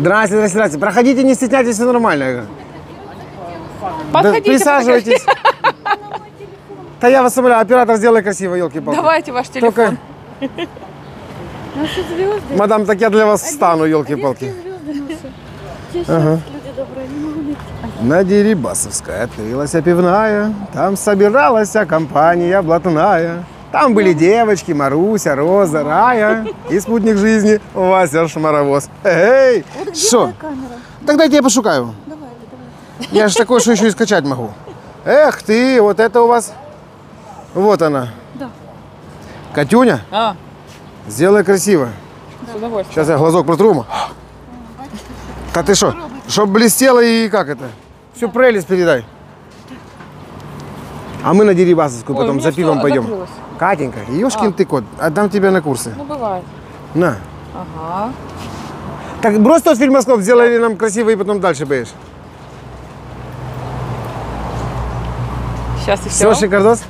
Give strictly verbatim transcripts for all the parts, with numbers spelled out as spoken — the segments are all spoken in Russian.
Здрасте, здрасте, здрасте. Проходите, не стесняйтесь, все нормально. Подходите, да, присаживайтесь. Да я вас умоляю, оператор, сделай красиво, елки-палки. Давайте ваш телефон. Только... Мадам, так я для вас встану, елки-палки. Ага. На Дерибасовской открылась пивная, там собиралась компания блатная. Там были девочки, Маруся, Роза, Рая и спутник жизни Вася Шмаровоз. Эй, что? Тогда я тебя пошукаю. Давай, давай. Я же такой, что еще и скачать могу. Эх ты, вот это у вас. Вот она. Да. Катюня, А. сделай красиво. С удовольствием. Сейчас я глазок протру. Да ты что? Чтоб блестело и как это? Всю прелесть передай. А мы на Дерибасовскую потом Ой, за пивом пойдем. закрылось. Катенька, ешкин А. ты кот, отдам тебя на курсы. Ну, бывает. На. Ага. Так брось тот фильмоскоп, сделай нам красиво и потом дальше поешь. Сейчас и все. Все, шикардос?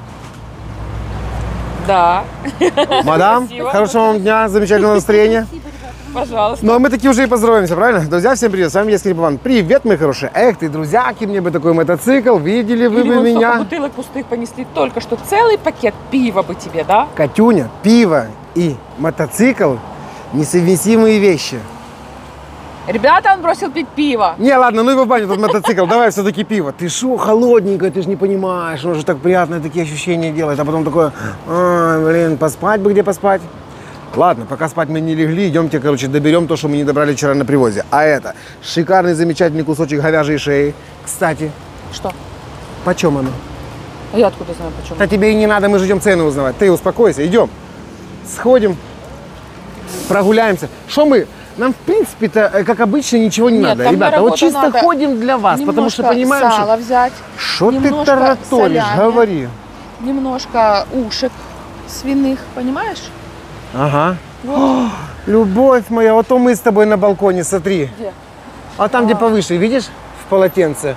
Да. Мадам, Спасибо. хорошего вам дня, замечательного настроения. Пожалуйста. Ну а мы такие уже и поздороваемся, правильно? Друзья, всем привет, с вами я, Скрипован. Привет, мои хорошие. Эх ты, друзьяки, мне бы такой мотоцикл, видели вы Или бы вон меня? столько бутылок пустых понесли, только что целый пакет пива бы тебе, да? Катюня, пиво и мотоцикл – несовместимые вещи. Ребята, он бросил пить пиво. Не, ладно, ну его в баню, тот мотоцикл, давай все-таки пиво. Ты шо, холодненькое, ты же не понимаешь, оно же так приятные такие ощущения делает, а потом такое, ой, блин, поспать бы где поспать. Ладно, пока спать мы не легли, идемте, короче, доберем то, что мы не добрали вчера на привозе. А это шикарный, замечательный кусочек говяжьей шеи. Кстати, Что? почем оно? А я откуда знаю, почему? Да тебе и не надо, мы же идем цены узнавать. Ты успокойся, идем. Сходим, прогуляемся. Что мы? Нам, в принципе-то, как обычно, ничего не Нет, надо. там Ребята, на вот чисто надо ходим для вас, потому что понимаем, сала что... взять, Что ты немножко тараторишь, солями, говори. немножко ушек свиных, понимаешь? Ага. Вот. О, любовь моя, вот то мы с тобой на балконе, смотри. Где? А там, где повыше, видишь, в полотенце.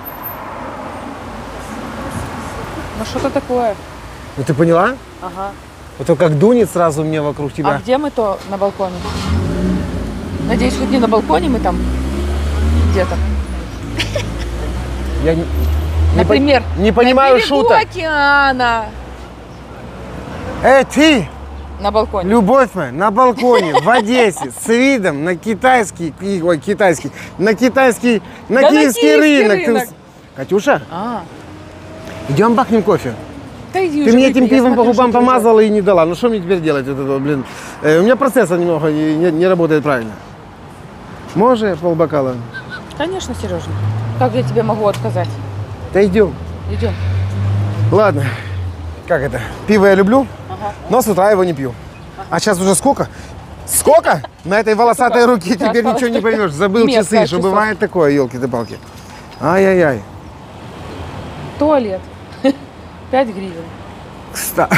Ну что-то такое. Ну ты поняла? Ага. Вот то как дунет сразу мне вокруг тебя. А где мы то на балконе? Надеюсь, хоть не на балконе мы там где-то. Я не, не Например, по- не понимаю на берегу шуток. океана. Эй, ты! На балконе. Любовь моя, на балконе, в Одессе, с видом на китайский, ой, китайский, на китайский, на Да на киевский киевский рынок. Ты рынок. ус- Катюша, А, идем бахнем кофе. да иди Ты уже, мне выпей, этим я пивом по смотрю, губам что ты уже- помазала и не дала. Ну что мне теперь делать? Вот это, блин? Э, у меня процессор немного не, не- не работает правильно. Может, полбокала? Конечно, Сережа. Как я тебе могу отказать? Да идем. Идем. Ладно. Как это? Пиво я люблю, Ага. но с утра его не пью. А сейчас уже сколько? Сколько? На этой волосатой руке Да, теперь ничего не поймешь. Забыл Метка часы, что часов. бывает такое, елки-ты-палки. Ай-яй-яй. Туалет. Пять гривен. Кстати.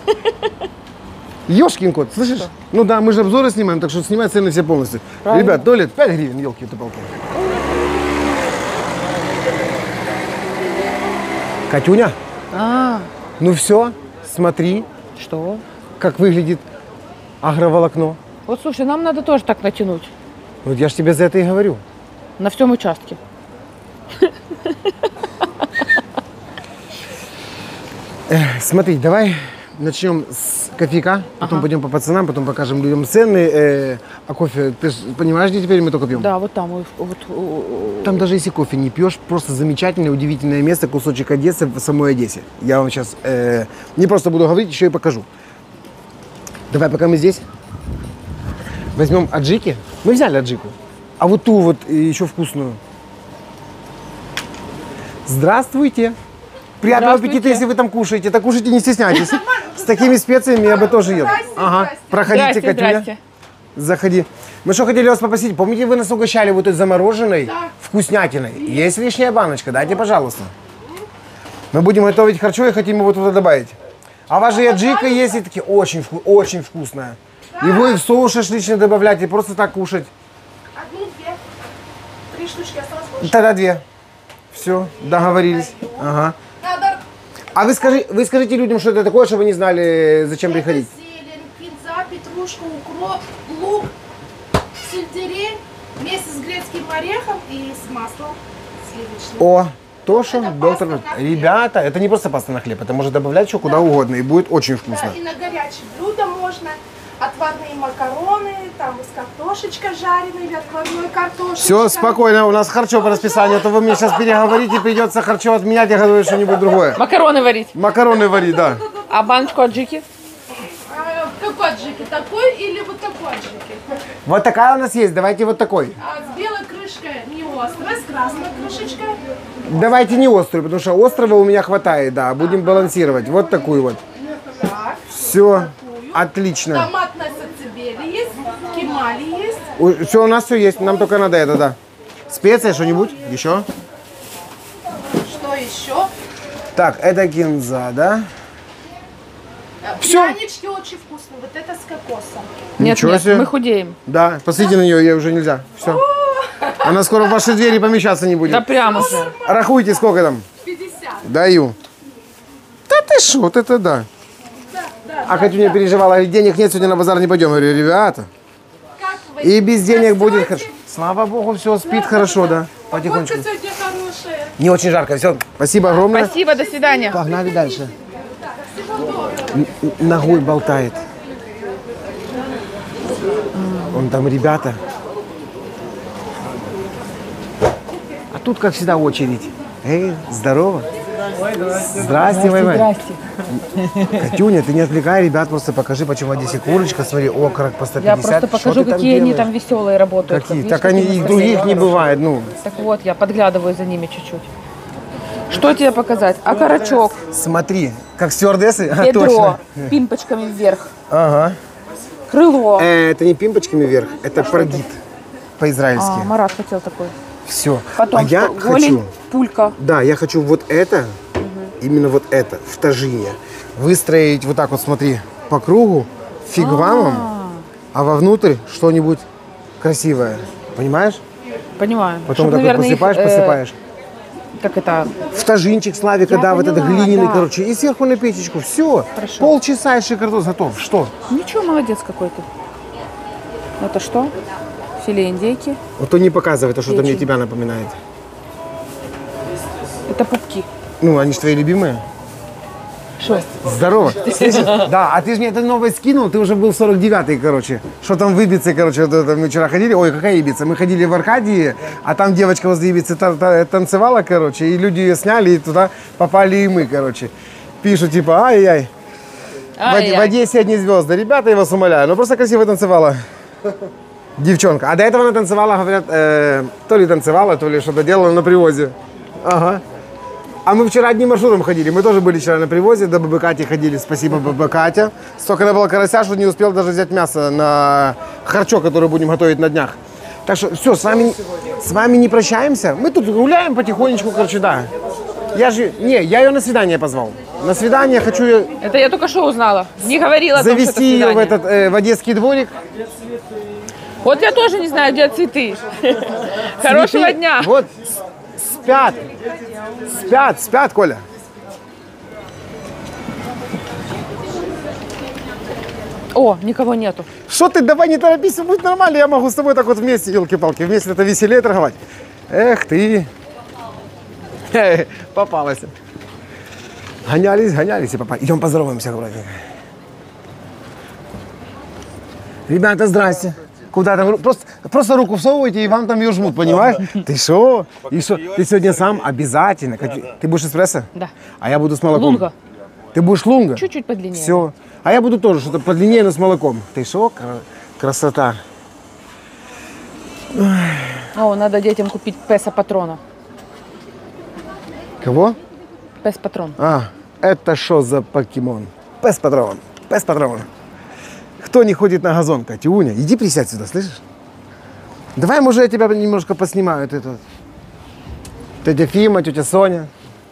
Ёшкин кот, слышишь? Что? Ну да, мы же обзоры снимаем, так что снимай цены все полностью. Правильно. Ребят, туалет пять гривен, елки-ты-палки. Катюня, А, ну все, смотри, что? как выглядит агроволокно. Вот слушай, нам надо тоже так натянуть. Вот я же тебе за это и говорю. На всем участке. Смотри, давай начнем с кофейка, потом Ага. пойдем по пацанам, потом покажем людям цены. Э, а кофе, ты ж понимаешь, где теперь мы только пьем? Да, вот там. Вот, вот, о, Там даже если кофе не пьешь, просто замечательное, удивительное место, кусочек Одессы в самой Одессе. Я вам сейчас э, не просто буду говорить, еще и покажу. Давай, пока мы здесь, возьмем аджики. Мы взяли аджику, а вот ту вот э, еще вкусную. Здравствуйте. Приятного Здравствуйте. аппетита, если вы там кушаете. Так кушайте, не стесняйтесь. С такими специями я бы тоже ел. Ага, проходите, Здрасте, Катюня. здрасте. Заходи. Мы что хотели вас попросить? Помните, вы нас угощали вот этой замороженной вкуснятиной? Есть лишняя баночка? Дайте, пожалуйста. Мы будем готовить харчо и хотим его туда добавить. А у вас же и аджика есть, и такие очень, вку- очень вкусная. Его и в соус шашлычный добавлять, и просто так кушать. Одну, две, три штучки осталось больше. Тогда две. Все, договорились. Ага. Надо А вы, скажи, вы скажите людям, что это такое, чтобы они знали, зачем приходить. зелень, кинза, петрушка, укроп, лук, сельдерей, Вместе с грецким орехом и с маслом сливочным. О, то, что Это доктор... паста на хлеб. Ребята, это не просто паста на хлеб, это можно добавлять еще куда угодно, и будет очень вкусно. Да, и на горячее блюдо можно. Отварные макароны, там с картошечкой жареной или отварной картошечкой. Все, спокойно, у нас харчо по расписанию, а то вы мне сейчас переговорите, придется харчо отменять, я говорю что-нибудь другое. Макароны варить. Макароны варить, да. А баночку аджики? А, какой аджики? Такой или вот такой аджики? Вот такая у нас есть, давайте вот такой. А с белой крышкой не острой, с красной крышечкой. Давайте не острую, потому что острого у меня хватает, да, будем балансировать. Вот такую вот. Так. Все, отлично. Томатная сацебели есть, кемали есть. Все, у нас все есть, нам только надо это, да. Специя, что-нибудь? Еще? Что еще? Так, это кинза, да? Всё. Прянички очень вкусные. Вот это с кокосом. Нет, Ничего нет, себе. мы худеем. Да, посмотрите на нее, ей уже нельзя. Все. Она скоро в ваши двери помещаться не будет. Да прямо же. Рахуйте, сколько там? пятьдесят. Даю. Да ты шо, вот это да. Да, да. А Катюня переживала, говорит, денег нет, сегодня на базар не пойдем. Я говорю, ребята, Как вы? и без денег будет Здравствуйте. хорошо. Слава богу, все, спит хорошо, да, потихонечку. Погодка сегодня хорошая. Не очень жарко, все. Спасибо огромное. Спасибо, до свидания. Погнали дальше. Н- н- Ногой болтает. Вон там ребята. А тут, как всегда, очередь. Эй, здорово. Здрасте, Вай-Вай. Здрасте. Катюня, ты не отвлекай ребят, просто покажи, почему в Одессе курочка. Смотри, окорок по сто Я пятьдесят. просто Что покажу, ты там какие они делаешь? там веселые работают. Какие? Видишь, Так они, какие их настроения. других не бывает, ну. Так вот, я подглядываю за ними чуть-чуть. Что тебе показать? Окорочок, Смотри, как стюардессы? А, бедро, точно. пимпочками вверх, Ага. крыло. Э, это не пимпочками вверх, это прогиб А, по-израильски. Марат хотел такой. Все. Потом а я что? хочу, Голень, пулька. да, я хочу вот это, именно вот это, в тажине, выстроить вот так вот, смотри, по кругу, фигвамом, а вовнутрь что-нибудь красивое. Понимаешь? Понимаю. Потом Чтоб, вот так вот наверное, их, посыпаешь, э, посыпаешь. Как это? В тажинчик Славика, Я да, вот этот поняла, глиняный, да. короче, и сверху на печечку. Все. Хорошо. Полчаса и шикардос готов. Что? Ничего, молодец какой ты. Это что? Филе индейки. Вот то не показывай, это что-то мне Печень. тебя напоминает. Это пупки. Ну, они же твои любимые. Что? Здорово. Слышишь? Да, а ты же мне это новое скинул, ты уже был сорок девятый, короче. Что там в Ибице, короче, вот это мы вчера ходили. Ой, какая Ибица? Мы ходили в Аркадии, а там девочка возле Ибицы та- та- танцевала, короче, и люди ее сняли, и туда попали и мы, короче. Пишут, типа, ай-яй. В, Од- Ай-яй. в Одессе одни звезды. Ребята, я вас умоляю, ну просто красиво танцевала. Девчонка. А до этого она танцевала, говорят, э, то ли танцевала, то ли что-то делала на привозе. Ага. А мы вчера одним маршрутом ходили. Мы тоже были вчера на привозе, до Бабы Кати ходили. Спасибо, Баба Катя. Столько набрало карася, что не успел даже взять мясо на харчо, который будем готовить на днях. Так что все, с вами, с вами не прощаемся. Мы тут гуляем потихонечку, короче, да. Я же, не, я ее на свидание позвал. На свидание хочу ее Это я только что узнала. Не говорила о том, что это завести ее в, свидание. этот, э, в одесский дворик. Вот я тоже не знаю, где цветы. Хорошего Цветы. дня. Вот, с- спят. Спят, спят, Коля. О, никого нету. Что ты, давай не торопись, будет нормально, я могу с тобой так вот вместе, елки-палки, вместе это веселее торговать. Эх ты. Хе, попалась. Гонялись, гонялись и попали. Идем поздороваемся, аккуратненько. Ребята, здрасте. Куда там? Просто, просто руку всовываете и вам там ее жмут, понимаешь? Ты что? И что? Ты сегодня сам обязательно. Ты будешь эспрессо? Да. А я буду с молоком. Лунга. Ты будешь лунга? Чуть-чуть подлиннее. Все. А я буду тоже что-то подлиннее, но с молоком. Ты что? Красота. О, надо детям купить песа-патрона. Кого? Пес-патрон. А, это что за покемон? Пес-патрон. Пес-патрон. Кто не ходит на газон, Катюня? Иди присядь сюда, слышишь? Давай, может, я тебя немножко поснимаю. Вот это вот. Тетя Фима, тетя Соня.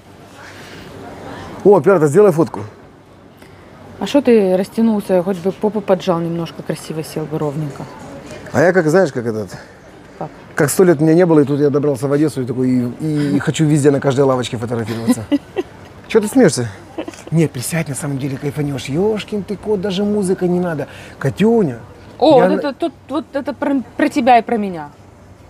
О, Перта, сделай фотку. А что ты растянулся? Хоть бы попу поджал немножко, красиво сел бы ровненько. А я, как знаешь, как этот... Как? Как сто лет меня не было, и тут я добрался в Одессу и такой, и, и- и хочу везде на каждой лавочке фотографироваться. Чего ты смеешься? Нет, присядь, на самом деле кайфанешь. Ёшкин ты кот, даже музыка не надо. Катюня. О, я вот на- это, тут, вот это про, про тебя и про меня.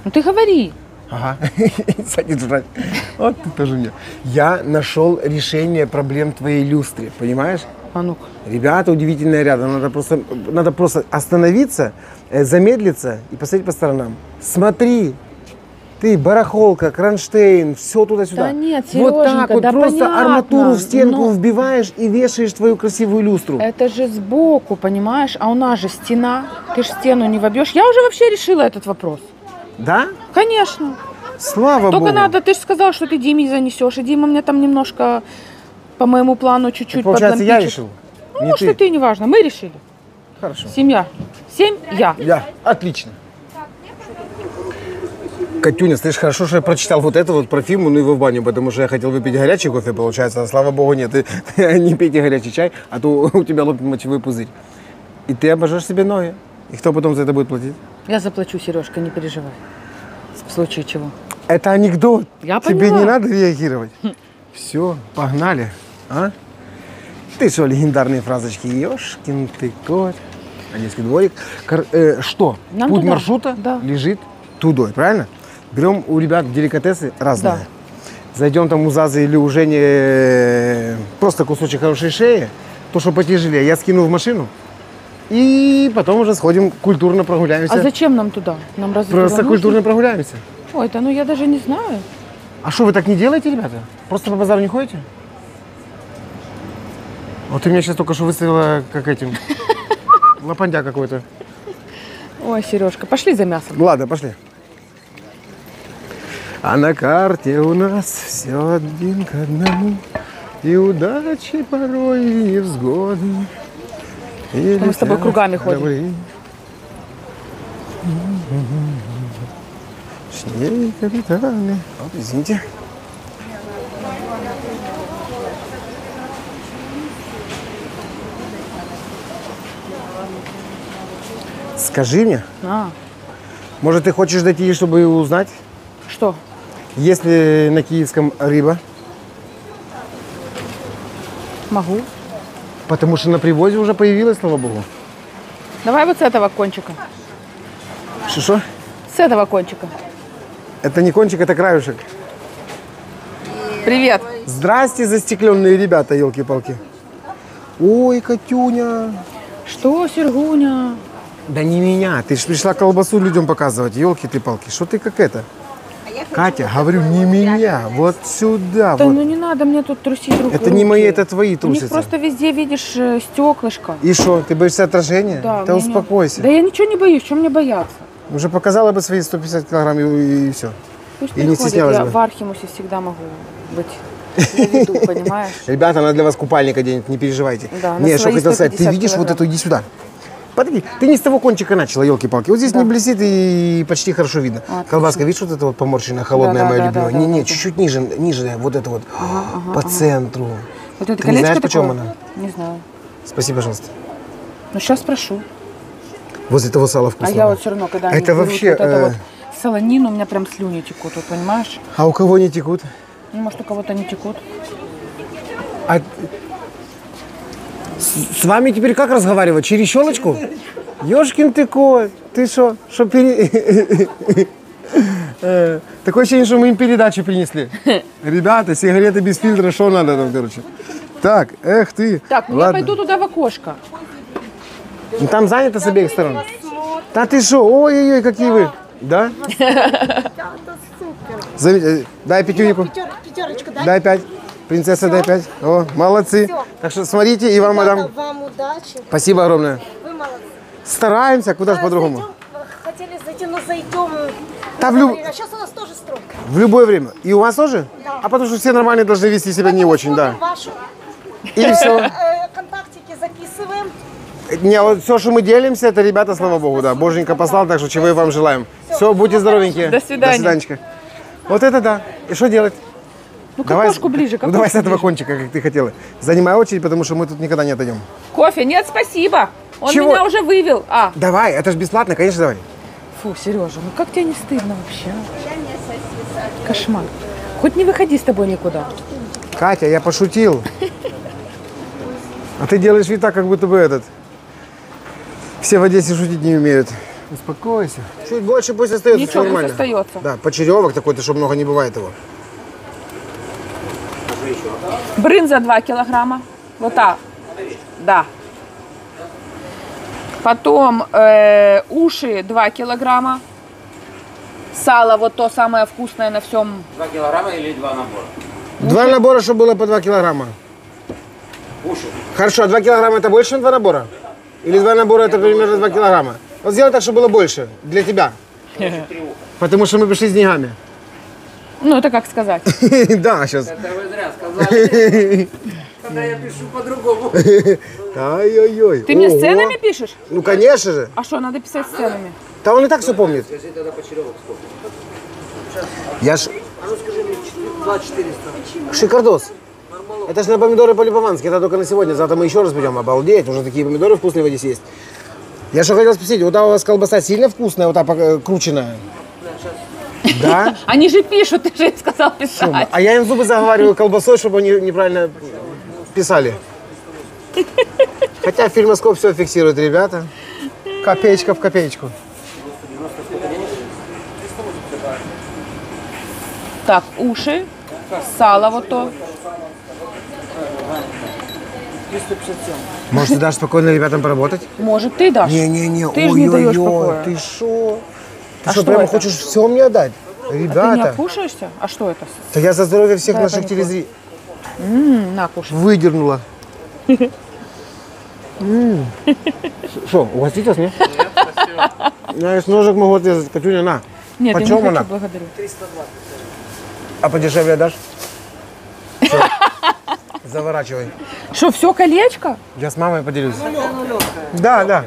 Ну ты говори. Ага, садись жрать. Вот ты тоже мне. Я нашел решение проблем твоей люстры, понимаешь? А ну-ка. Ребята, удивительные ряды. Надо просто, надо просто остановиться, э, замедлиться и посмотреть по сторонам. Смотри, ты, барахолка, кронштейн, все туда-сюда. Да нет, вот так Сереженька, вот да просто понятно, арматуру в стенку но- вбиваешь и вешаешь твою красивую люстру. Это же сбоку, понимаешь? А у нас же стена. Ты ж стену не вобьешь. Я уже вообще решила этот вопрос. Да? Конечно. Слава Только Богу. надо, ты же сказал, что ты Диме занесешь. И Дима мне там немножко по моему плану чуть-чуть Получается, я подлампичит. решил. Ну, не может, ты. и ты, неважно. Мы решили. Хорошо. Семья. Семь я. Я. Отлично. Катюня, слышь, хорошо, что я прочитал вот это вот про Фиму, ну и в баню, потому что я хотел выпить горячий кофе, получается, а слава богу, нет. Ты, не пейте горячий чай, а то у тебя лопнет мочевой пузырь. И ты обожжешь себе ноги. И кто потом за это будет платить? Я заплачу, Сережка, не переживай. В случае чего. Это анекдот. Я Тебе поняла. не надо реагировать. Все, погнали. А? Ты что, легендарные фразочки? Ёшкин ты кот. Одесский дворик. Кор- э, что? Нам Путь туда. маршрута Да. лежит тудой, правильно? Берем у ребят деликатесы разные. Да. Зайдем там у Зазы или у Жени э, просто кусочек хорошей шеи. То, что потяжелее, я скину в машину. И потом уже сходим, культурно прогуляемся. А зачем нам туда? Нам разве Просто туда культурно нужно? прогуляемся. Ой, да ну я даже не знаю. А что, вы так не делаете, ребята? Просто по базару не ходите? Вот ты меня сейчас только что выставила как этим. Лопандя какой-то. Ой, Сережка, пошли за мясом. Ладно, пошли. А на карте у нас все один к одному. И удачи порой, и невзгоды. И Мы с тобой летят кругами ходим. корабли. Шней капитаны. Оп, извините. Скажи мне, А, может, ты хочешь дойти, чтобы узнать, что? есть ли на Киевском рыба? Могу. Потому что на привозе уже появилась, слава богу. Давай вот с этого кончика. Что-что? С этого кончика. Это не кончик, это краюшек. Привет. Здрасте, застекленные ребята, елки-палки. Ой, Катюня. Что, Сергуня? Да не меня, ты же пришла колбасу людям показывать, елки ты палки. Что ты как это? Катя, говорю, не меня, вот сюда. Да вот. ну не надо мне тут трусить руки. Это не мои, это твои У них трусицы. просто везде видишь э, стеклышко. И что, ты боишься отражения? Да, Да мне не- успокойся. Да я ничего не боюсь, чем мне бояться? Уже показала бы свои сто пятьдесят килограмм и, и все. Пусть И не приходят, стеснялась я бы. в Архимусе всегда могу быть на виду, понимаешь? Ребята, она для вас купальник оденет, не переживайте. Да, на не, что свои хотел сказать, ты сто пятьдесят видишь вот килограмм. эту, иди сюда. Подожди, ты не с того кончика начала, елки-палки. Вот здесь Да. не блестит и почти хорошо видно. А, отлично. Колбаска, видишь, вот это вот поморщенная, холодная Да, да, моя да, любимая? да, Не, да, не, да. чуть-чуть ниже, ниже, вот это вот, по центру. Вот это Ты не колечко знаешь, почем такое? она? Не знаю. Спасибо, пожалуйста. Ну сейчас спрошу. Возле того сала А вкусного. я вот все равно, когда они Это берут вообще, вот это э, вот солонину, у меня прям слюни текут, вот понимаешь? А у кого не текут? Ну, может, у кого-то не текут. А... С, с вами теперь как разговаривать? Через щелочку? Ёшкин ты кот, ты что? Что пере... Э, Такое ощущение, что мы им передачи принесли. Ребята, сигареты без фильтра, что надо там, короче. Так, эх ты. Так, ну Ладно. я пойду туда в окошко. Ну, там занято с обеих сторон. Да ты что? Ой-ой-ой, какие вы. Да? Зам- э, Дай пятюнику. Пятерочку, да? Дай пять. Принцесса, дай пять. О, молодцы. Так что смотрите, и вам, мадам. Вам удачи. Спасибо огромное. Вы молодцы. Стараемся, куда же по-другому. Зайдем, хотели зайти, но зайдем. Да, в на люб- время. А сейчас у нас тоже стройка. В любое время. И у вас тоже? Да. А потому что все нормальные должны вести себя не очень, да. Вашу. И все. Э, контактики записываем. Не, вот все, что мы делимся, это ребята, слава богу, да. Боженька послал, так что чего и вам желаем. Все, будьте здоровенькие. До свидания. До свиданечка. Вот это да. И что делать? Ну, к окошку ближе, к ну, давай с окошку этого ближе. кончика, как ты хотела. Занимай очередь, потому что мы тут никогда не отойдем. Кофе? Нет, спасибо. Он Чего? меня уже вывел. А, Давай, это же бесплатно, конечно, давай. фу, Сережа, ну как тебе не стыдно вообще? а? Кошмар. Хоть не выходи с тобой никуда. Катя, я пошутил. А ты делаешь вид так, как будто бы этот. Все в Одессе шутить не умеют. Успокойся. Чуть больше пусть остается, Ничего, все пусть нормально. остается. Да, почеревок такой-то, чтобы много не бывает его. Брынза два килограмма. Вот так. Да. Потом э, уши два килограмма. Сало вот то самое вкусное на всем. Два килограмма или два набора? Два набора, чтобы было по два килограмма. Уши. Хорошо, а два килограмма это больше, чем два набора? Или два набора это примерно два килограмма? Вот сделай так, чтобы было больше для тебя. Потому что мы пришли с деньгами. Ну, это как сказать. Да, сейчас. Это вы зря сказали. Тогда я пишу по-другому. Ой-ой-ой. Ты мне с ценами пишешь? Ну, конечно же. А что, надо писать с ценами? Да он и так все помнит. Скажи тогда почеревок сколько? Я ж... А ну скажи мне, два четыреста. Шикардос. Это же на помидоры по-липовански. Это только на сегодня. Завтра мы еще раз пойдем. Обалдеть. Уже такие помидоры вкусные в воде есть. Я что хотел спросить. Вот та у вас колбаса сильно вкусная, вот та э, крученная? Да? Они же пишут, ты же им сказал писать. А я им зубы заговариваю колбасой, чтобы они неправильно писали. Хотя фильмоскоп все фиксирует, ребята. Копеечка в копеечку. Так, уши, сало вот то. Может, ты дашь спокойно ребятам поработать? Может, ты дашь? Не-не-не, Ты же не даешь покоя. ты шо? Ты А что, что прямо это? хочешь все мне отдать? Ты не Ребята, окушаешься? А что это? да я за здоровье всех Да, наших это не телезрителей М, на, кушай. выдернула. Что, угостить вас, нет? Я с ножек могу отрезать. Катюня, на. Нет, я Почем не хочу, она? благодарю. А подешевле дашь? Всё. Заворачивай. Что, все колечко? Я с мамой поделюсь. Да, да.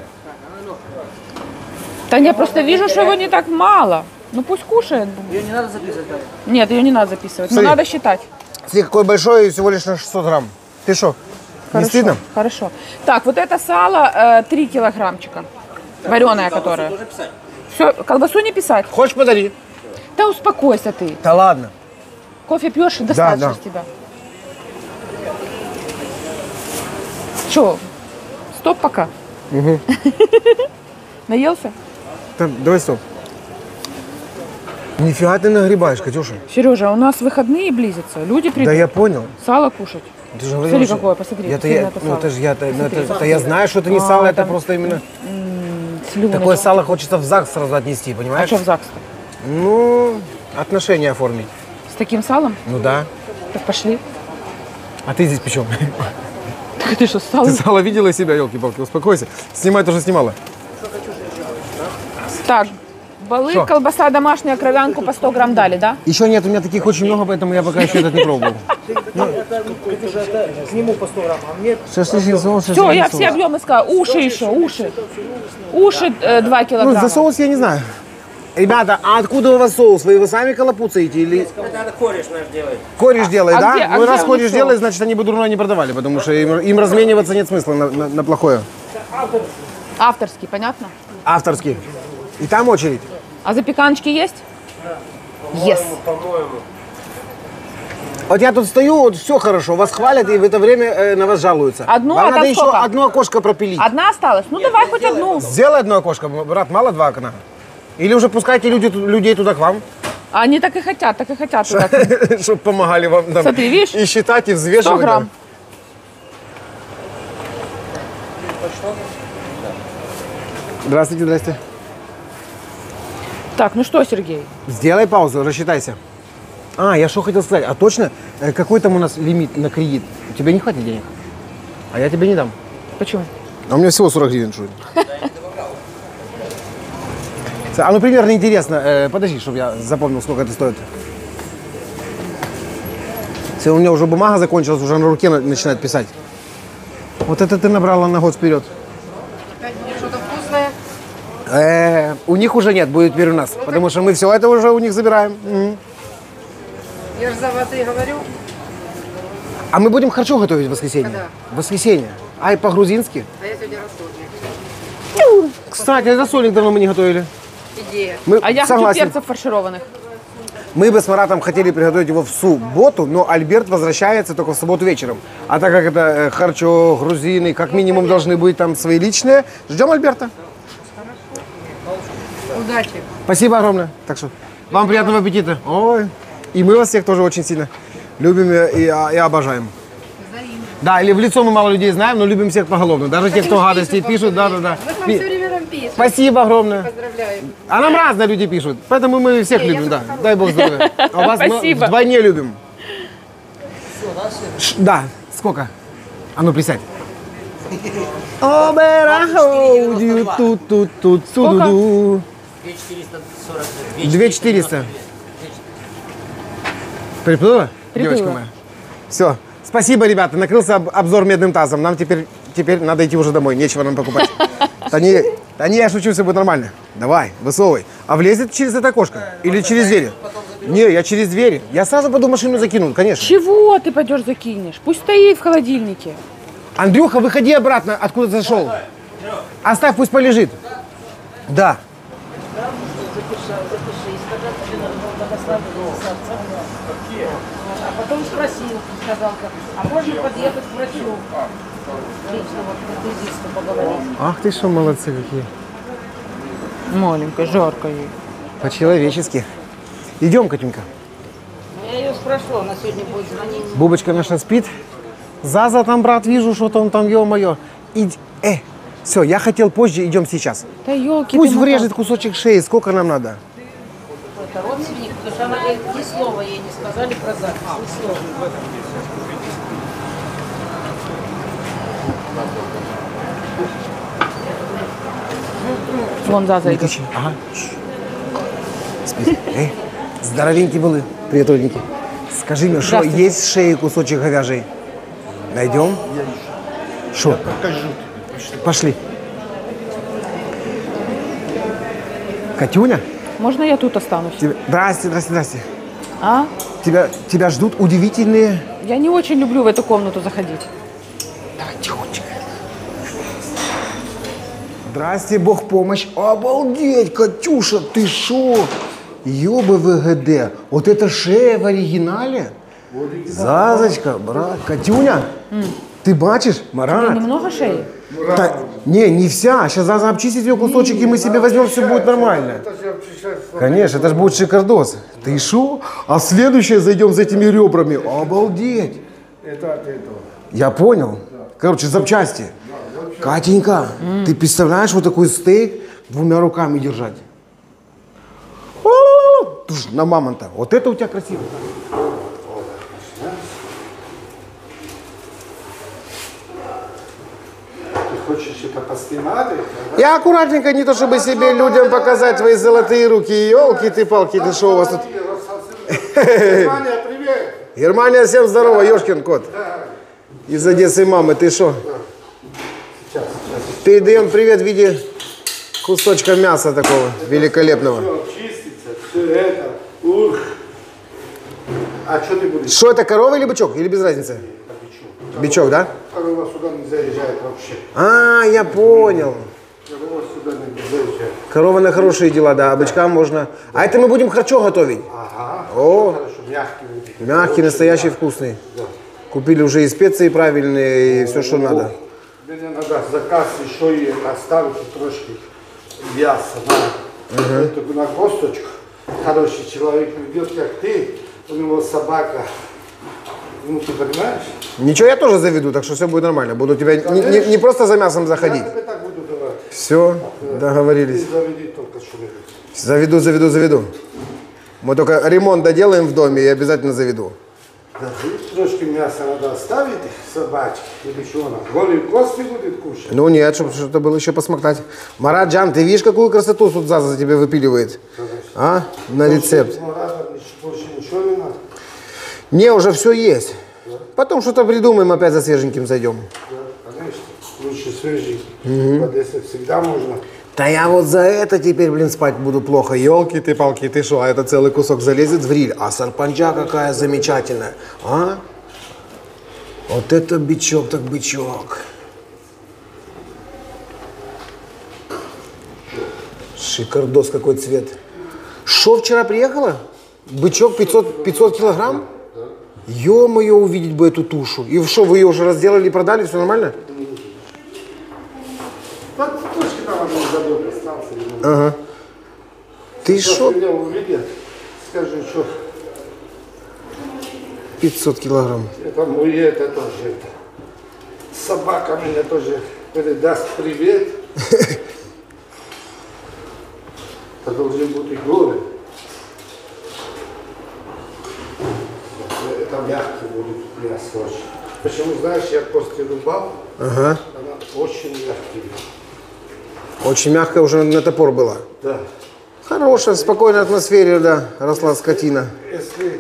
Да я просто вижу, что его не так мало. Ну пусть кушает. Ее не надо записывать, да? Нет, ее не надо записывать. Но Смотри. надо считать. Смотри, какой большой, всего лишь на шестьсот грамм. Ты что, не Хорошо, стыдно? Хорошо. Так, вот это сало э, три килограммчика. Вареное которое. Тоже писать. Все, колбасу не писать. Хочешь, подари? Да успокойся ты. Да ладно. Кофе пьешь, достаточно да. с тебя. Че, стоп пока. Наелся? Так, давай стоп. Нифига ты нагребаешь, Катюша. Сережа, у нас выходные близятся. Люди придут Да я понял. сало кушать. Ты же говорила, Смотри, что- какое, посмотри. Это посмотри я, на это ну, сало. это же я, ну, это, Посмотри. это я знаю, что это не А, сало, это там- просто именно... Слюночка. Такое сало хочется в ЗАГС сразу отнести, А понимаешь? что в ЗАГС? Ну, отношения оформить. С таким салом? Ну да. Так пошли. А ты здесь причем? Так ты что, с салом? Ты сало видела себя, елки-палки, успокойся. Снимай тоже снимала. Так, балык, Что? колбаса домашняя, кровянку по сто грамм дали, да? Еще нет, у меня таких очень много, поэтому я пока еще этот не пробовал. Сниму по сто грамм, а мне Шашлычный соус, Все, шашлычный я соус. все объемы сказала. Уши еще, уши. Уши э, два Ну, килограмма. за соус я не знаю. Ребята, а откуда у вас соус? Вы его сами колопуцаете или это надо кореш наш делать. кореш делает, а да? где- а ну, где раз у кореш них делает, соус? значит, они бы дурно не продавали, потому что им, им размениваться нет смысла на, на- на плохое. Авторский, понятно? Авторский. И там очередь. А запеканочки есть? Yes. По-моему. Вот я тут стою, вот все хорошо, вас хвалят, и в это время э, на вас жалуются. Одну, Вам а надо там еще сколько? одно окошко пропилить. Одна осталась? Ну давай хоть одну. Сделай одно окошко, брат, мало два окна. Или уже пускайте люди, людей туда к вам, А они так и хотят, так и хотят туда. чтобы помогали вам там Смотри, видишь? и считать, и сто взвешивать. грамм. Здравствуйте, здрасте. Так, ну что, Сергей? Сделай паузу, рассчитайся. А, я что хотел сказать, а точно, э, какой там у нас лимит на кредит? У тебя не хватит денег? А я тебе не дам. Почему? А у меня всего сорок гривен, что ли? А ну примерно интересно, э, подожди, чтобы я запомнил, сколько это стоит. Если у меня уже бумага закончилась, уже на руке на- начинает писать. Вот это ты набрала на год вперед. Что-то вкусное? Э, у них уже нет, будет теперь у нас, потому что мы все это уже у них забираем. Мгм. Я же за вас и говорю. А мы будем харчо готовить в воскресенье? Когда? В воскресенье. Ай, по-грузински. А я сегодня рассольник. Кстати, рассольник давно мы не готовили. Идея. Мы, А я согласен. хочу перцев фаршированных. Мы бы с Маратом хотели приготовить его в субботу, но Альберт возвращается только в субботу вечером. А так как это э, харчо, грузины, как минимум должны быть там свои личные, ждем Альберта. Удачи. Спасибо огромное. Так что вам приятного аппетита. Ой. И мы вас всех тоже очень сильно любим и, и, и обожаем. Да, или в лицо мы мало людей знаем, но любим всех поголовно. Даже те, кто гадости пишут, да, да, да. Мы к вам все время вам пишем. Спасибо огромное. Поздравляем. А нам разные люди пишут, поэтому мы всех Не, любим, я да. только Дай бог здоровья. А вас мы Спасибо. вдвойне любим. Ш- Да, сколько? А ну присядь. О, берахоу, тут, тут, тут, ту-ду-ду. две четыреста. Приплыла? Приплыла. Девочка моя. Все. Спасибо, ребята. Накрылся об- обзор медным тазом. Нам теперь, теперь надо идти уже домой. Нечего нам покупать. Да не, да не, я шучу, все будет нормально. Давай, высовывай. А влезет через это окошко? Или через двери? Не, я через двери. Я сразу пойду машину закину, конечно. Чего ты пойдешь закинешь? Пусть стоит в холодильнике. Андрюха, выходи обратно, откуда зашел. Оставь, пусть полежит. Да. А потом спросил, сказал, а можно подъехать к врачу? Лично вот к визиту поговорить. Ах ты что, молодцы какие. Маленькая, жарко ей. По-человечески. Идем, Катюнька. Я ее спрошу, она сегодня будет звонить. Бубочка наша спит. Заза там, брат, вижу, что там, там, ё-моё. Иди. Э, все, я хотел позже, идем сейчас. Да елки. Пусть врежет кусочек шеи, сколько нам надо? Это родственник, потому что она говорит, ни слова ей не сказали про запись, ни слова. Вон Заза Не идет. кричи. Ага. Спи. Эй, здоровенькие были, приятельники. Скажи мне, что Здравствуйте. есть с шеи кусочек говяжий? Найдем? Что? Пошли. Катюня? Можно я тут останусь? Тебя... Здрасте, здрасте, здрасте. А? Тебя, тебя ждут удивительные... Я не очень люблю в эту комнату заходить. Давай, тихонечко. Здрасте, Бог помощь. Обалдеть, Катюша, ты шо? ё-бэ-вэ-гэ-дэ. Вот это шея в оригинале? Зазочка, брат. Катюня, ты бачишь? Марат. Немного шеи? Та- не, не вся. Сейчас Заза обчистит ее кусочек, и мы себе возьмем, все будет нормально. Конечно, это же будет шикардос. Ты шо? А следующее зайдем за этими ребрами. Обалдеть. Это от этого. Я понял. Короче, запчасти. Катенька, ты представляешь, вот такой стейк двумя руками держать? Туш, на мамонта. Вот это у тебя красиво. Ты хочешь это поснимать? Я аккуратненько, не то чтобы себе людям показать твои золотые руки. Елки ты палки, ты что у вас тут? Ваня, привет! Германия, всем здорово, ёшкин кот. Из Одессы мамы, ты что? Ты даем привет в виде кусочка мяса такого великолепного. Все чистится, все это. Ух. А что ты будешь? Что это, корова или бычок? Или без разницы? Бичок, да? Корова сюда не заезжает вообще. А, я понял. Корова сюда не заезжает. Корова на хорошие дела, да, а бычка можно. А это мы будем харчо готовить. Ага. О, Хорошо, мягкий будет. мягкий, настоящий, вкусный. Купили уже и специи правильные, и все, что надо. Мне надо заказ еще и оставить трошки мяса. Да? Это на косточку. Хороший человек придет, как ты, у него собака. Ну, ты понимаешь? Ничего, я тоже заведу, так что все будет нормально. Буду тебя не, не- не просто за мясом заходить. Я тебе так буду давать. Все, договорились. Ты заведи только что-нибудь. Заведу, заведу, заведу. Мы только ремонт доделаем в доме и обязательно заведу. Да, и трошки мяса надо оставить собачке. Или что она? Голые кости будет кушать? Ну нет, чтобы что-то было еще посмоктать. Мараджан, ты видишь, какую красоту тут Заза за тебе выпиливает? А? На рецепт. Больше, больше ничего не надо. Не, уже все есть. Потом что-то придумаем, опять за свеженьким зайдем. Да, конечно. Лучше свежий. В Одессе всегда можно. Да я вот за это теперь, блин, спать буду плохо. Елки ты, палки, ты что, а это целый кусок залезет в риль. А сарпанча какая замечательная. А? Вот это бичок так бичок. Шикардос какой цвет. Шо вчера приехала? Бычок пятьсот, пятьсот килограмм? Ё-моё, увидеть бы эту тушу. И что, вы ее уже разделали и продали? Все нормально? Вот тушки там один забыл, остался. Ага. Ты Сейчас шо? меня увидят, скажу, что пятьсот килограмм. это мой, это тоже. Это. Собака мне тоже передаст привет. Это должны быть и горы. Это мягкий будет мясо очень. Почему, знаешь, я после рубал, Ага. она очень мягкая. Очень мягкая уже на топор была. Да. Хорошая, в спокойной атмосфере, да, росла скотина. Если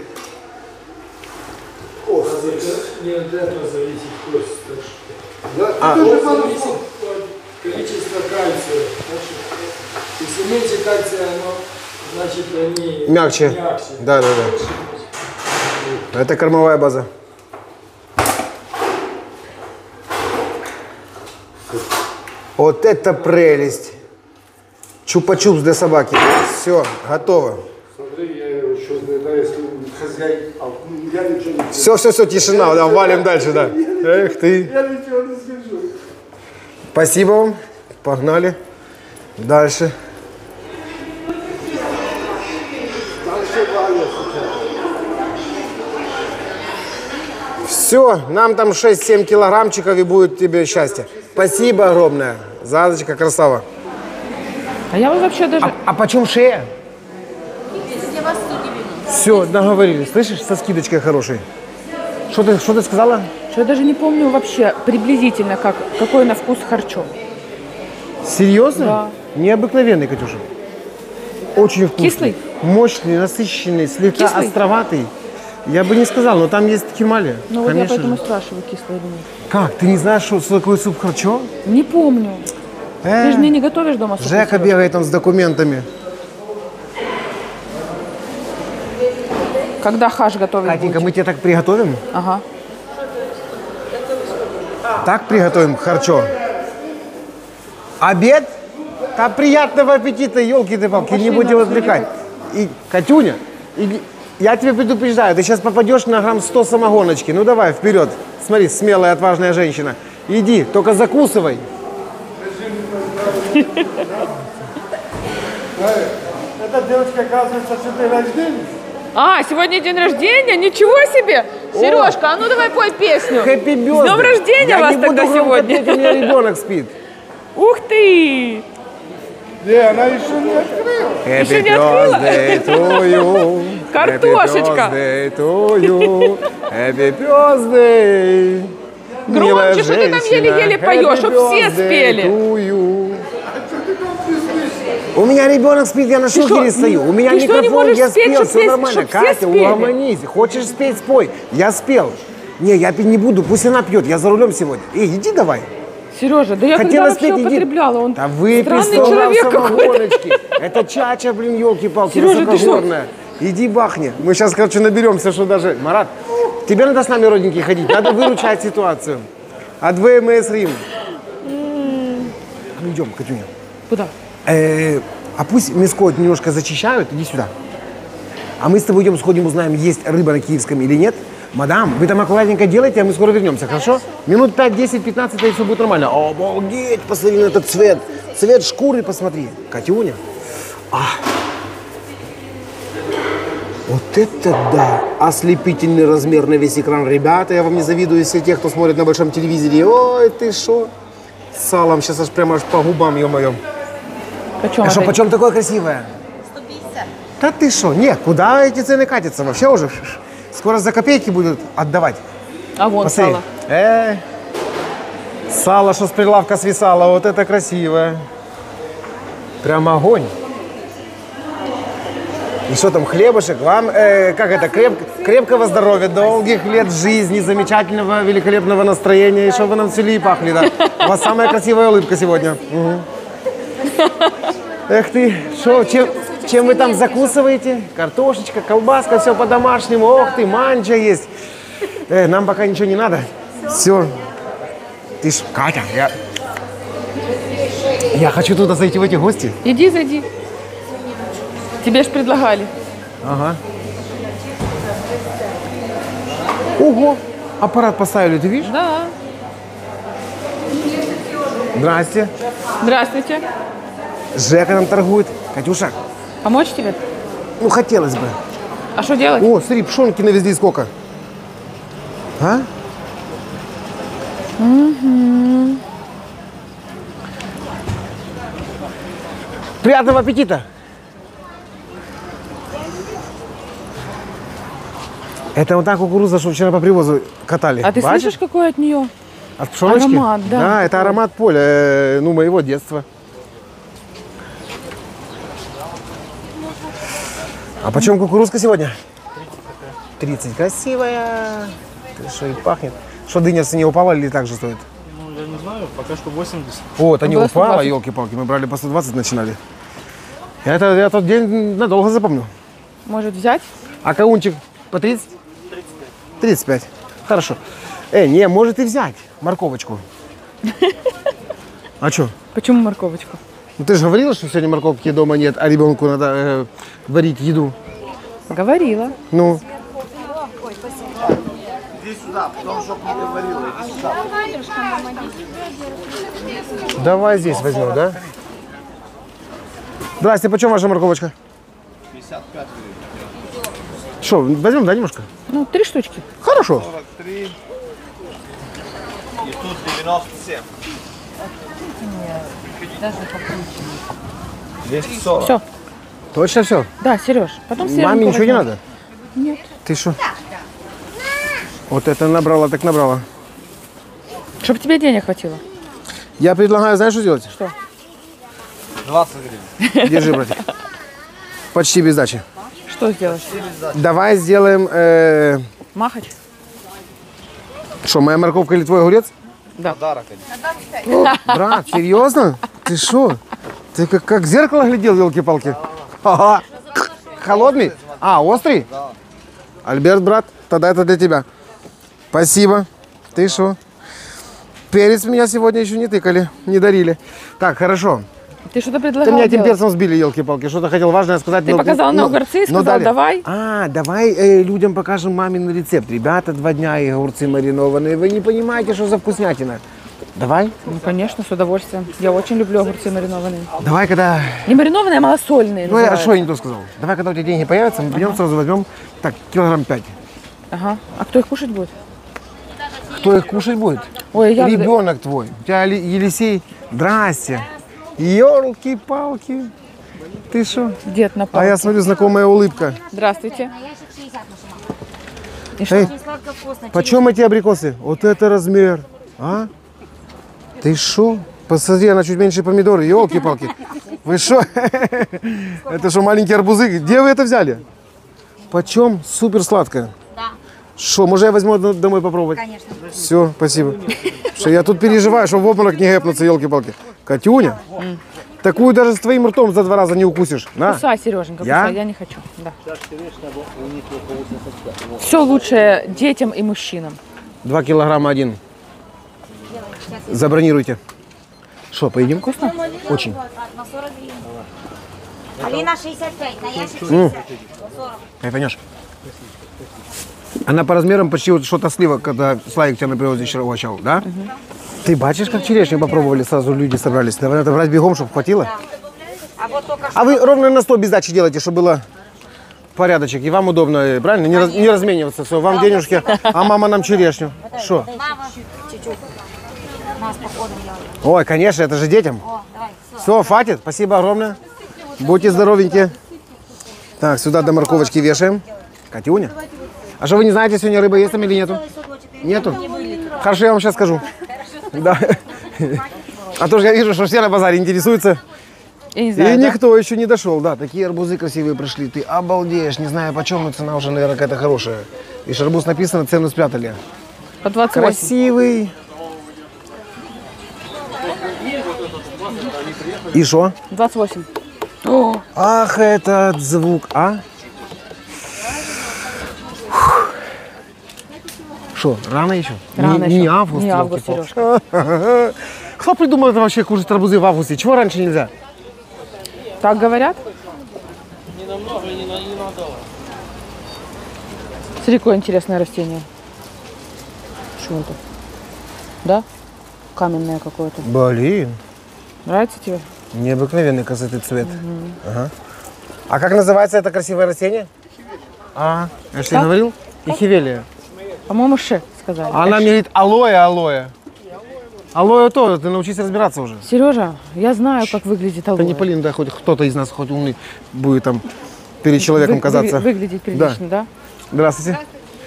кость, Не от этого зависит кость. так что да, А. ты тоже Кость надо- зависит от количества кальция. Значит, если меньше кальция, оно, значит, они Мягче. мягче. Да, да, да. Это кормовая база. Вот это прелесть. Чупа-чупс для собаки. Все, готово. Смотри, я его еще не знаю, если хозяин, а, я ничего не скажу. Все, все, все, тишина, да, валим дальше, да. Эх ты. Я ничего не скажу. Спасибо вам. Погнали. Дальше. Дальше Ваня сейчас. Все, нам там шесть-семь килограммчиков и будет тебе счастье. Спасибо огромное. Задочка, красава. А я вот вообще даже... А, а почем шея? Все, договорились. Слышишь, со скидочкой хорошей. Что ты, что ты сказала? Что я даже не помню вообще приблизительно, как, какой на вкус харчо. Серьезно? Да. Необыкновенный, Катюша. Очень вкусный. Кислый? Мощный, насыщенный, слегка Кислый? островатый. Я бы не сказал, но там есть химали. Ну вот я Конечно поэтому же. и спрашиваю, кислый или нет. Как? Ты не знаешь, что, что такое суп харчо? Не помню. Э, Ты же мне не готовишь дома суп? Жека бегает там с документами. Когда хаш готовить Катенька, будете? мы тебе так приготовим? Ага. Так приготовим харчо. Обед? Да приятного аппетита, елки-ты-палки, не будь его отвлекать. И, Катюня, иди- я тебя предупреждаю, ты сейчас попадешь на грамм сто самогоночки. Ну давай, вперед. Смотри, смелая, отважная женщина. Иди, только закусывай. Эта девочка, оказывается, что ты рождение. А, сегодня день рождения? Ничего себе! Сережка, а ну давай пой песню. Хэппи С днем рождения я вас не буду тогда громко сегодня. петь, у меня ребенок спит. Ух ты! Не, она еще не открыла. Еще не открыла? birthday to you. Картошечка. Happy birthday to you. Happy birthday. Громче, милая что ты там женщина. еле-еле поешь, Happy чтоб все birthday спели. to you. У меня ребенок спит, я на что, шухере стою. У меня ты что, не микрофон, можешь я спеть, спел, чтоб все все- нормально. чтоб все Катя, спели? угомонись. Хочешь спеть, спой. Я спел. Не, я пить не буду, пусть она пьет, я за рулем сегодня. Эй, иди давай. Сережа, да я когда Хотела вообще спеть, иди. употребляла, он Да выпей странный сто грамм человек какой-то. самогоночки. Это чача, блин, елки-палки, Сережа, ты высокогорная. Иди бахни. Мы сейчас, короче, наберемся, что даже... Марат, тебе надо с нами, родненький, ходить. Надо выручать ситуацию. От ВМС Рим. Ну, идем, Катюня. Куда? Э, а пусть мяско немножко зачищают, иди сюда. А мы с тобой идем, сходим, узнаем, есть рыба на Киевском или нет. Мадам, вы там аккуратненько делайте, а мы скоро вернемся, хорошо? Минут пять, десять, пятнадцать, и все будет нормально. Обалдеть, посмотри на этот цвет. Цвет шкуры, посмотри. Катюня. А. Вот это да! Ослепительный размер на весь экран. Ребята, я вам не завидую, все те, кто смотрит на большом телевизоре. Ой, ты шо? С салом, сейчас аж прямо аж по губам, ё-моё. Почем А что, это? почем такое красивое? сто пятьдесят. Да ты что? Нет, куда эти цены катятся? Вообще уже скоро за копейки будут отдавать. А вон Посмотри. сало. Э, сало, что с прилавка свисало, вот это красивое. Прям огонь. И что там, хлебушек? Вам, э, как это, креп, крепкого здоровья, долгих лет жизни, замечательного, великолепного настроения, и чтобы вы нам цвели и пахли, да. У вас самая красивая улыбка сегодня. Мгм. Эх ты, шо, чем, чем вы там закусываете? Картошечка, колбаска, все по-домашнему. Ох ты, манча есть. Э, нам пока ничего не надо. Все. Ты ж, Катя, я... Я хочу туда зайти в эти гости. Иди, зайди. Тебе ж предлагали. Ага. Ого, аппарат поставили, ты видишь? Да. Здрасте. Здравствуйте. Жека нам торгует. Катюша, Помочь тебе? Ну, хотелось бы. А что делать? О, смотри, пшенки навезли сколько. А? Угу. Приятного аппетита! Это вот та кукуруза, что вчера по привозу катали. А ты Бачишь? слышишь, какой от нее? От пшеночки? Аромат, да. Да, это аромат поля, э, ну, моего детства. А почем кукурузка сегодня? тридцать. Красивая. Ты что, и пахнет. Что, дыня с не упала или так же стоит? Ну, я не знаю, пока что восемьдесят. Вот, они Было упала, сто двадцать. елки-палки. Мы брали по сто двадцать, начинали. Это я тот день надолго запомню. Может взять? А каунчик по тридцать? тридцать пять. Хорошо. Э, не, может и взять морковочку. А что? Почему морковочку? Ну ты же говорила, что сегодня морковки дома нет, а ребенку надо э, варить еду. Говорила. Ну. Давай здесь возьмем, да? Здрасте, почем ваша морковочка? пятьдесят пять. Что, возьмем, да, немножко? Ну, три штучки. Хорошо. сорок три. И тут девяносто семь. двести сорок. Все. Точно все? Да, Сереж. Потом Маме Сережку ничего не возьмем. надо? Нет. Ты что? Вот это набрала, так набрала. Чтоб тебе денег хватило. Я предлагаю, знаешь, что сделать? Что? двадцать гривен. Держи, братик. Почти без сдачи. Что сделаешь? Давай сделаем... Э... Махать? Что, моя морковка или твой огурец? Подарок. О, брат, серьезно? Ты что? Ты как, как в зеркало глядел, елки-палки? Ага. Холодный? А, острый? Да. Альберт, брат, тогда это для тебя. Спасибо. Ты что? Перец меня сегодня еще не тыкали, не дарили. Так, хорошо. Ты что-то Ты предлагал меня этим делать? перцем сбили, елки-палки. Что-то хотел важное сказать. Ты но- показал на но- огурцы и но сказал, дали. давай. А, давай э, людям покажем мамин рецепт. Ребята, два дня и огурцы маринованные. Вы не понимаете, что за вкуснятина. Давай? Ну, конечно, с удовольствием. Я очень люблю огурцы маринованные. Давай, когда... Не маринованные, а малосольные. Ну, а называются. что я не то сказал? Давай, когда у тебя деньги появятся, мы пойдем сразу возьмем, так, килограмм пять. Ага. А кто их кушать будет? Кто их кушать будет? Ой, я... Ребенок твой. У тебя Али- Елисей, здрасте. Ёлки-палки. Ты что? Дед на А палке. я смотрю, знакомая улыбка. Здравствуйте. И Эй, что? почем эти абрикосы? Вот это размер. А? Ты что? Посмотри, она чуть меньше помидоры. Ёлки-палки. Вы что? Это что, маленькие арбузы? Где вы это взяли? Почем? Супер сладкое. Да. Что, может я возьму одну домой попробовать? Конечно. Все, спасибо. Что я тут переживаю, что в обморок не гэпнуться, елки-палки. Катюня, такую даже с твоим ртом за два раза не укусишь. На. Кусай, Сереженька, Я? кусай, я не хочу. Да. Все лучшее детям и мужчинам. Два килограмма один. Забронируйте. Что, поедим? Вкусно? Очень. На сорок гривен. Алина шестьдесят пять, на ящик Ну, шестьдесят. сорок. кайфанешь. Она по размерам почти вот что-то слива, когда Славик тебя на привозе вчера угощал, да? Ты бачишь, как черешню попробовали, сразу люди собрались. Давай надо брать бегом, чтобы хватило. А вот только А вы ровно на сто без сдачи делаете, чтобы было порядочек. И вам удобно, э, правильно? Не, раз- не размениваться. Все, вам денежки, а мама нам черешню. Что? мама чуть-чуть. Нас походом делали. Ой, конечно, это же детям. О, давай, все. Все, хватит. Спасибо огромное. Будьте здоровенькие. Так, сюда до морковочки вешаем. Катюня. А что, вы не знаете, сегодня рыба есть там или нету? Нету? Хорошо, я вам сейчас скажу. Да. А то же я вижу, что все на базаре интересуются. Я не И знаю, да? никто еще не дошел. Да, такие арбузы красивые пришли. Ты обалдеешь. Не знаю почем, но цена уже, наверное, какая-то хорошая. И арбуз написано, цену спрятали. По двадцать восемь. Красивый. И что? двадцать восемь. Ах, этот звук, а? Что, рано еще? Рано не, еще. не август. Не август, елки-палки. Кто придумал это вообще кушать арбузы в августе? Чего раньше нельзя? Так говорят? Смотри, какое интересное растение. Что это? Да? Каменное какое-то. Блин, Нравится тебе? необыкновенный красоты цвет. Ага. А как называется это красивое растение? А, я что, говорил? Ихивелия. По-моему, ше сказали. А она мне говорит алоэ, алоэ. Алоэ то, ты научись разбираться уже. Сережа, я знаю, как выглядит алоэ. Да не Полин, да, хоть кто-то из нас, хоть умный, будет там перед человеком Вы- казаться. вы- выглядеть прилично, да? Здравствуйте.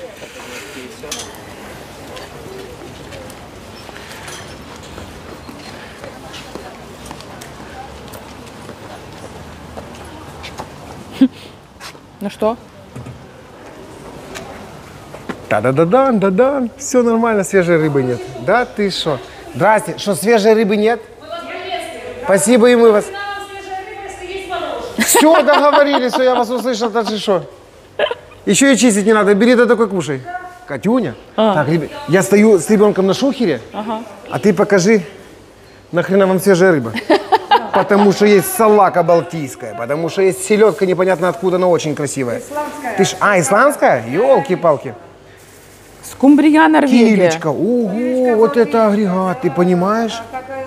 Ну что? Да-да-да-дан, да-дан. Все нормально, свежей рыбы нет. Да ты что? Здрасте. Что, свежей рыбы нет? Спасибо, и мы вас. Все, договорились, все, я вас услышал, так что? Еще и чистить не надо, бери да такой кушай. Катюня. А. Так, ребят, я стою с ребенком на шухере, Ага. а ты покажи, нахрена вам свежая рыба. Потому что есть салака балтийская, потому что есть селедка непонятно откуда, но очень красивая. Исландская. Ты ж, а, исландская? Ёлки-палки. Скумбрия, Норвегия. Килечка. Ого, вот это агрегат, ты понимаешь?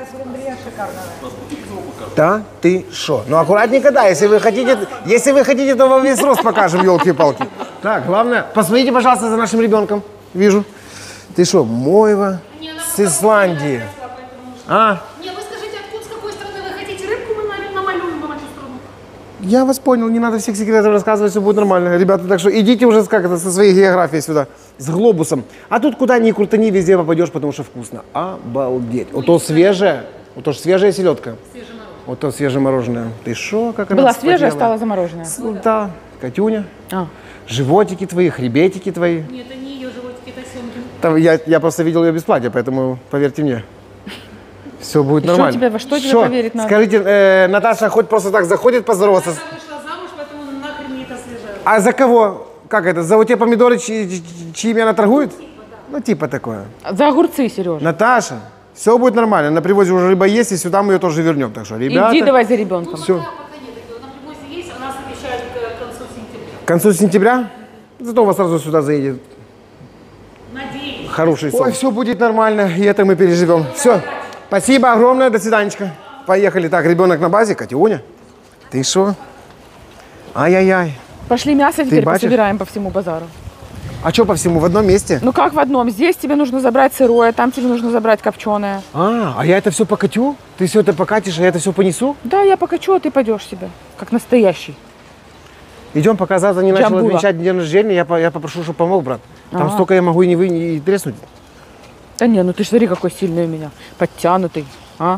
Да, ты шо? Ну аккуратненько, да, если вы хотите, если вы хотите, то вам весь рост покажем, елки-палки. Так, главное, посмотрите, пожалуйста, за нашим ребенком. Вижу. Ты что, Мойва с Исландии? А? Не, вы скажите, откуда, с какой стороны вы хотите рыбку, мы на- намалюем вам эту страну. Я вас понял, не надо всех секретов рассказывать, все будет нормально. Ребята, так что идите уже как это, со своей географией сюда, с глобусом. А тут куда ни крутани, везде попадешь, потому что вкусно. Обалдеть. Вот то свежее, вот то ж свежая селедка. Вот то свежемороженое. Ты шо, как она Была свежая, вспотела. стала замороженная. С- Да, Катюня. А. Животики твои, хребетики твои. Нет, это не ее животики, это Семкин. Там я, я просто видел ее без платья, поэтому поверьте мне. Все будет И что нормально. тебе- во что тебе Шо? поверить надо? Скажите, э, Наташа хоть просто так заходит поздороваться? с- Вышла замуж, поэтому нахрен не это свежее. А за кого? Как это? За вот те помидоры, чьи- чьи- чьими она торгует? Ну, типа такое. За огурцы, Сережа. Наташа, все будет нормально. На привозе уже рыба есть, и сюда мы ее тоже вернем. Так что, ребята, Иди давай за ребенком. все. Пока нет, на привозе есть, она обещает к концу сентября. К концу сентября? Зато у вас сразу сюда заедет. Надеюсь. Хороший сон. Ой, все будет нормально, и это мы переживем. Все. Спасибо огромное, до свиданечка. Поехали. Так, ребенок на базе, Катюня. Ты что? Ай-яй-яй. Пошли мясо теперь бачишь? пособираем по всему базару. А что по всему, в одном месте? Ну как в одном? Здесь тебе нужно забрать сырое, там тебе нужно забрать копченое. А, а я это все покатю? Ты все это покатишь, а я это все понесу? Да, я покачу, а ты пойдешь себе, как настоящий. Идем, пока завтра не начал Джамбула. отмечать день рождения, я, по- я попрошу, чтобы помог, брат. Там Ага. столько я могу и не, вы, и треснуть. Да не, ну ты ж смотри, какой сильный у меня, подтянутый, а?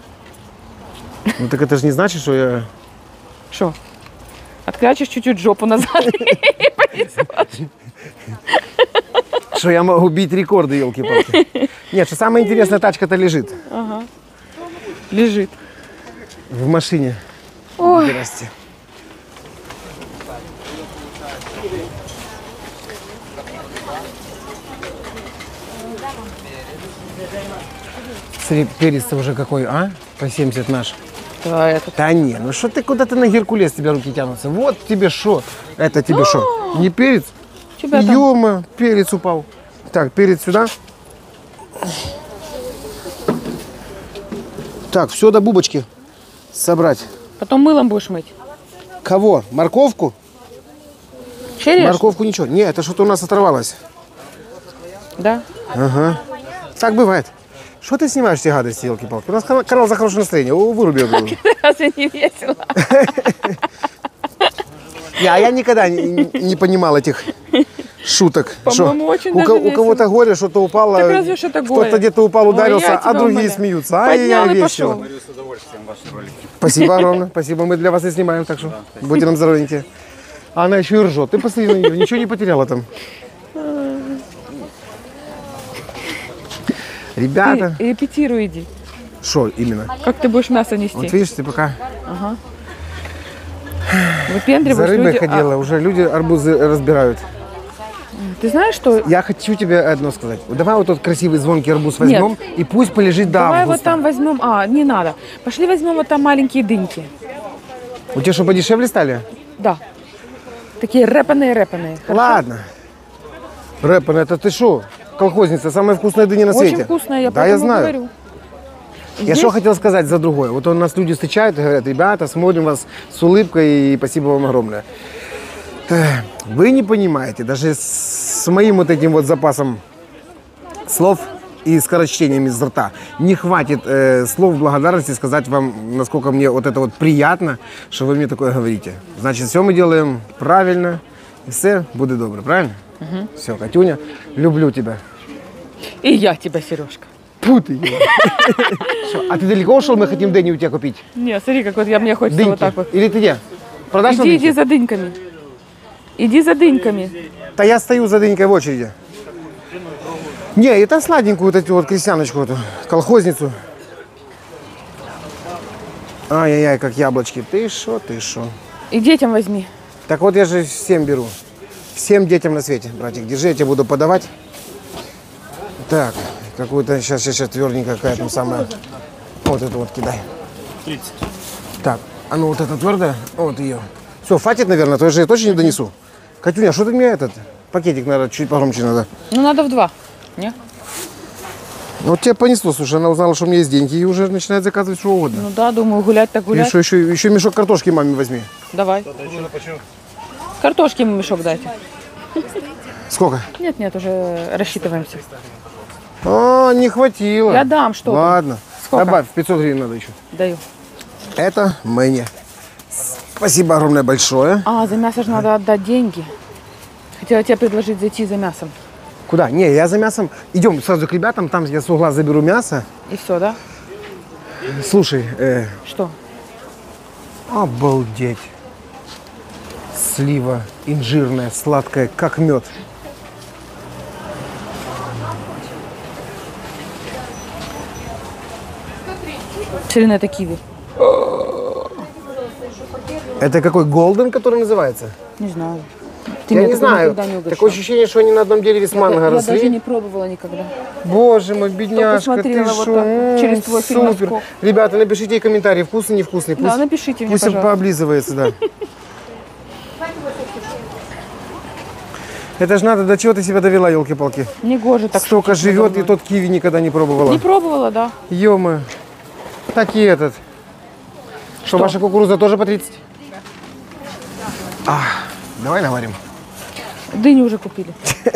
Ну так это же не значит, что я... Что? Открячешь чуть-чуть жопу назад и понесешь. Что я могу бить рекорды, елки-палки. Нет, что самое интересное, тачка-то лежит Ага. Лежит. в машине. Ой. Здрасте. Смотри, перец-то уже какой, а? По семьдесят наш. Да, это... Да не, ну что ты куда-то на Геркулес, тебя руки тянутся. Вот тебе что? Это тебе что? Не перец? Тебя там... Ё-моё, перец упал. Так, перец сюда. Так, все до бубочки собрать. Потом мылом будешь мыть. Кого? Морковку? Череш? Морковку ничего. Не, это что-то у нас оторвалось. Да. Ага. Так бывает. Что ты снимаешь эти гадости, елки-палки? У нас канал, канал за хорошее настроение. О, выруби его. Разве не весело? Я, я никогда не, не понимал этих шуток. По-моему, Шо, очень у, даже ко- у весело. кого-то горе, что-то упало, Так разве ж это горе? кто-то где-то упал, Ой, ударился, я а тебя другие умоляю. смеются. Поднял Ай-яй, и весело. пошел. Спасибо огромное, спасибо, мы для вас и снимаем, так что будьте нам здоровенькие. А она еще и ржет. Ты посмотри на нее, ничего не потеряла там. Ребята, Ты репетируй иди. что именно? Как ты будешь мясо нести? Вот видишь, ты пока Выпендриваешь за рыбой люди. ходила, уже люди арбузы разбирают. А, ты знаешь, что... Я хочу тебе одно сказать. Давай вот тот красивый звонкий арбуз возьмем и пусть полежит до Давай августа. вот там возьмем... А, не надо. Пошли возьмем вот там маленькие дыньки. У тебя что, подешевле стали? Да. Такие рэпаные-рэпаные. Ладно. Рэпан, это ты что? Колхозница, самая вкусная дыня на Очень свете. вкусная, я Да, я поэтому знаю. говорю. Я Здесь- что хотел сказать за другое. Вот у нас люди встречают и говорят, ребята, смотрим вас с улыбкой и спасибо вам огромное. Эх, Вы не понимаете, даже с моим вот этим вот запасом слов и скорочтением из рта не хватит э, слов благодарности сказать вам, насколько мне вот это вот приятно, что вы мне такое говорите. Значит, все мы делаем правильно, и все будет добре, правильно? Угу. Все, Катюня, люблю тебя. И я тебя, Сережка. Фу ты. Всё, а ты далеко ушел, мы хотим дыни у тебя купить? Не, смотри, как вот я, мне хочется Дыньки. вот так вот. Или ты где? Продашь на Иди, дыньки? иди за дыньками. Иди за дыньками. Да я стою за дынькой в очереди. Не, это сладенькую вот эту вот крестьяночку, эту, колхозницу. Ай-яй-яй, как яблочки. Ты шо, ты шо. И детям возьми. Так вот я же всем беру. Всем детям на свете, братик. Держи, я тебе буду подавать. Так, какую-то сейчас, сейчас, сейчас тверденькая какая там самая. Вот эту вот кидай. тридцать. Так, а ну вот эта твердая, вот ее. Все, хватит, наверное, то я же точно не донесу. Катюня, что ты мне этот пакетик, наверное, чуть погромче надо. Ну, надо в два. Не? Вот тебя понесло, слушай, она узнала, что у меня есть деньги и уже начинает заказывать что угодно. Ну да, думаю, гулять так И гулять. что, еще, еще мешок картошки маме возьми. Давай. Картошки ему мешок дайте. Сколько? Нет, нет, уже рассчитываемся. А, не хватило. Я дам, что ты. Ладно. Сколько? Добавь, пятьсот гривен надо еще. Даю. Это мне. Спасибо огромное большое. А, за мясо же надо отдать деньги. Хотела тебе предложить зайти за мясом. Куда? Не, я за мясом. Идем сразу к ребятам, там я с угла заберу мясо. И все, да? Слушай, э, Что? обалдеть. Слива инжирная, сладкая, как мед. Ширина это киви. Это какой, голден, который называется? Не знаю. Ты я меня не такого знаю. никогда не угощал. Такое ощущение, что они на одном дереве с манго я, я росли. даже не пробовала никогда. Боже мой, бедняжка, ты смотрела вот шо? так, М, через твой супер. фильмоскоп. Ребята, напишите комментарии, вкусный, невкусный. Пусть, Да, напишите мне, пусть он пожалуйста. пооблизывается, да. Это ж надо, до чего ты себя довела, елки-палки. Негоже так. Столько шутить живет, надо и мной. тот киви никогда не пробовала. Не пробовала, да. Ё-моё. Так и этот. Что, ваша кукуруза тоже по тридцать? А, давай наварим. Дыню уже купили.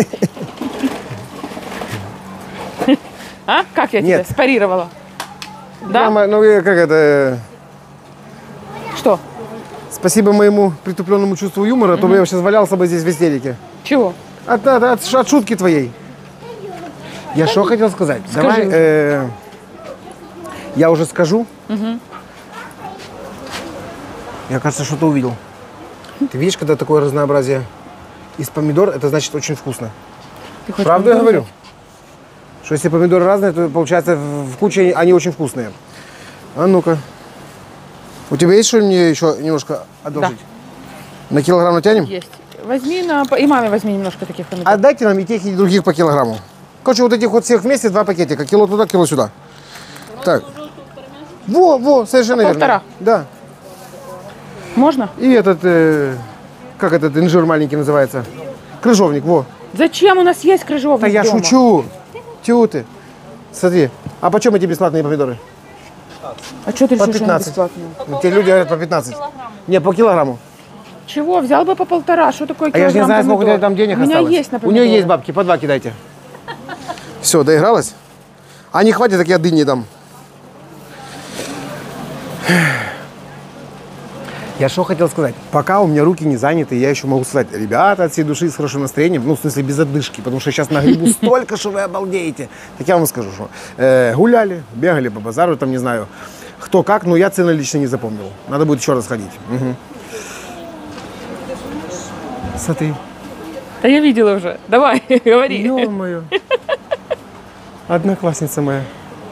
А? Как я тебя Нет. спарировала? Да? Мама, ну э, как это... э, Что? Спасибо моему притупленному чувству юмора, а то бы я сейчас валялся бы здесь в истерике. Чего? От, от, от, ш- от шутки твоей. Я что хотел сказать? Скажи Давай, уже. э, я уже скажу. Угу. Я, кажется, что-то увидел. Ты видишь, когда такое разнообразие из помидор, это значит очень вкусно. Ты хочешь Правду я помидор говорю? Что если помидоры разные, то получается в в куче они очень вкусные. А ну-ка. У тебя есть что мне еще немножко одолжить? На килограмм натянем? взять? Есть. Возьми на... И маме возьми немножко таких помидор. Отдайте нам и тех, и других по килограмму. Короче, вот этих вот всех вместе два пакетика. Кило туда, кило сюда. Так. Во, во, совершенно верно. Полтора? Да. Можно? И этот, э, как этот инжир маленький называется? Крыжовник, во. Зачем? У нас есть крыжовник Да я дома. шучу. Тю ты. Смотри. А почем эти бесплатные помидоры? А что ты По решил, что они пятнадцать. бесплатные? Ну, те люди говорят по пятнадцать. Не, по килограмму. Чего? Взял бы по полтора. Что такое А я же не килограмм знаю, сколько у помидор? тебя там денег У меня осталось. есть на У нее помидоры. есть бабки, по два кидайте. Все, доигралась? А не хватит, так я дыни дам. Я что хотел сказать? Пока у меня руки не заняты, я еще могу сказать, ребята, от всей души с хорошим настроением, ну, в смысле, без отдышки, потому что сейчас нагребу столько, что вы обалдеете. Так я вам скажу, что э, гуляли, бегали по базару, там, не знаю, кто как, но я цены лично не запомнил. Надо будет еще раз ходить. Угу. Смотри. Да я видела уже. Давай, говори. Ё-моё. Одноклассница моя.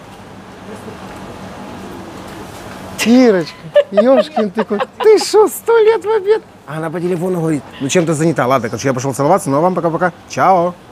Ирочка, ёшкин ты кот. Ты что, сто лет в обед? А она по телефону говорит, ну чем ты занята? Ладно, короче, я пошел целоваться, ну а вам пока-пока. Чао.